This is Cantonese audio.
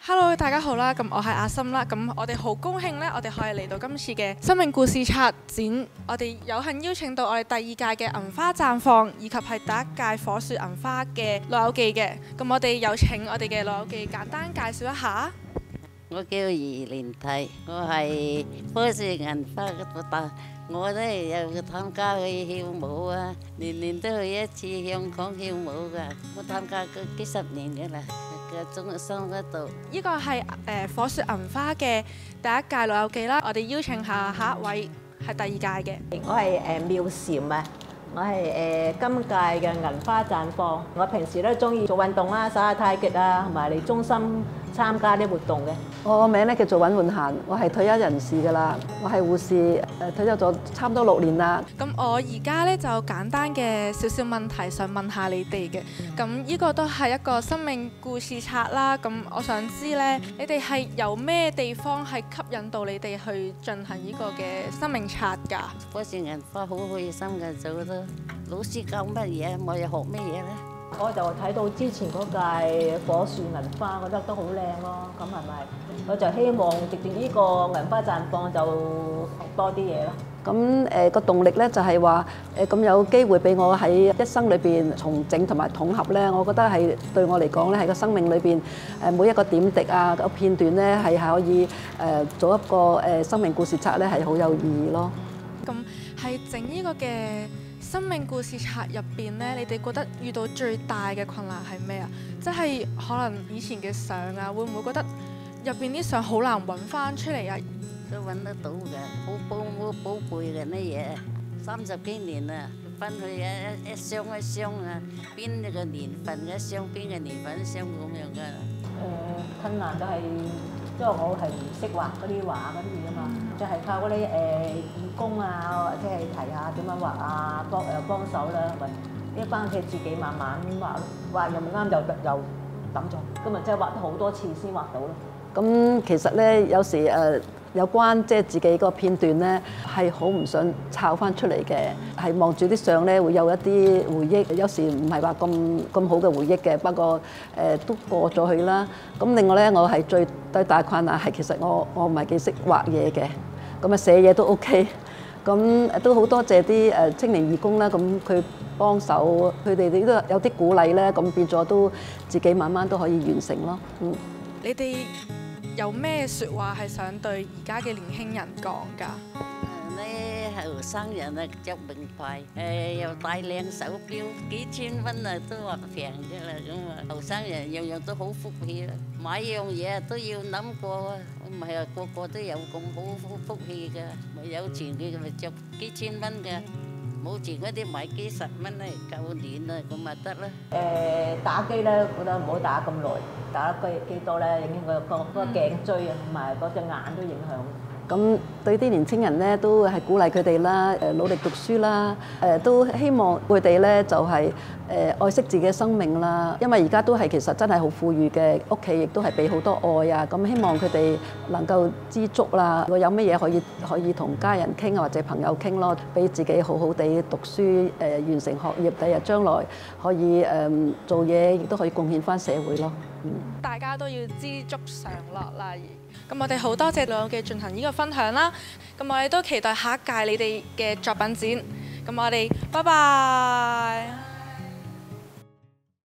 Hello， 大家好啦，咁我係阿心啦，咁我哋好高興呢，我哋可以嚟到今次嘅生命故事策展，我哋有幸邀請到我哋第二屆嘅銀花綻放，以及係第一屆火樹銀花嘅老友記嘅，咁我哋有請我哋嘅老友記簡單介紹一下。 我叫余連娣，我係火樹銀花嘅老大。我都係有參加去跳舞啊，年年都去一次香港跳舞㗎。我參加過幾十年㗎啦，喺中心嗰度。 呢個係火樹銀花嘅第一屆老友記啦，我哋邀請下一位係第二屆嘅。 我係妙嬋啊，我係今屆嘅銀花綻放。我平時都中意做運動啦，耍下太極啊，同埋嚟中心參加啲活動嘅。 我個名咧叫做尹煥嫻，我係退休人士㗎啦，我係護士，退休咗差唔多6年啦。 咁我而家咧就簡單嘅少少問題想問下你哋嘅，咁呢個都係一個生命故事冊啦。咁我想知咧，你哋係由咩地方係吸引到你哋去進行呢個嘅生命冊㗎？ 火樹銀花好開心㗎，做得老師教乜嘢，我又學乜嘢咧？ 我就睇到之前嗰屆火樹銀花，覺得都好靚咯。咁係咪？我就希望藉住呢個銀花綻放就學多啲嘢咯。 咁個動力咧就係話咁有機會俾我喺一生裏邊重整同埋統合咧，我覺得係對我嚟講咧係個生命裏邊每一個點滴啊個片段咧係可以做一個生命故事冊咧係好有意義咯。 咁係整呢個嘅生命故事冊入邊咧，你哋覺得遇到最大嘅困難係咩啊？即係可能以前嘅相啊，會唔會覺得入邊啲相好難揾翻出嚟啊？ 都揾得到㗎，好寶貝嘅呢嘢，30幾年啦，翻去一箱一箱啊，邊一個年份嘅箱，邊個年份箱咁樣㗎。 困難就係因為我係唔識畫嗰啲畫嗰啲嘢啊嘛，就係靠嗰啲義工啊，或者係提下點樣畫啊，幫手啦，係咪？一翻屋企自己慢慢畫，畫又唔啱就又抌咗，咁咪即係畫好多次先畫到咯。 咁其實咧有時有關即係自己個片段咧，係好唔想抄翻出嚟嘅，係望住啲相咧會有一啲回憶，有時唔係話咁好嘅回憶嘅，不過都過咗去啦。咁另外咧，我係最大困難係其實我唔係幾識畫嘢嘅，咁啊寫嘢都 OK，咁都好多謝啲青年義工啦，咁佢幫手，佢哋都有啲鼓勵咧，咁變咗都自己慢慢都可以完成咯。 你哋有咩説話係想對而家嘅年輕人講㗎？ 呢後生人啊着名牌，又戴靚手錶，幾千蚊啊都話平嘅啦咁啊！後生人樣樣都好福氣啦，買樣嘢都要諗過啊，唔係話個個都有咁好福氣㗎，咪有錢嘅咪着幾千蚊嘅，冇錢嗰啲買幾十蚊咧夠年啦，咁咪得啦。 打機咧，覺得唔好打咁耐，打得幾多咧，影響個頸椎啊，同埋嗰隻眼都影響。 咁對啲年青人咧，都係鼓勵佢哋啦，努力讀書啦，都希望佢哋咧就係愛惜自己嘅生命啦。因為而家都係其實真係好富裕嘅，屋企亦都係俾好多愛啊。咁希望佢哋能夠知足啦。如果有乜嘢可以同家人傾啊，或者朋友傾咯，俾自己好好地讀書，完成學業，第日將來可以做嘢，亦都可以貢獻翻社會咯。 大家都要知足常樂啦。咁我哋好多謝老友記進行呢個分享啦。咁我哋都期待下一屆你哋嘅作品展。咁我哋拜拜。